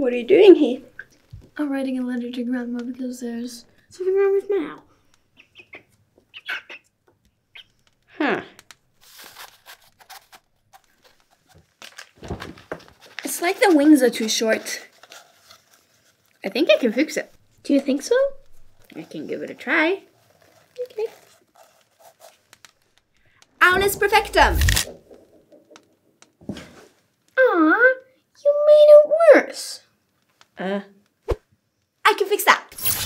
What are you doing here? I'm writing a letter to Grandma because there's something wrong with Mal. Huh. It's like the wings are too short. I think I can fix it. Do you think so? I can give it a try. Okay. Aulis perfectum! Aw, you made it worse. I I can fix that.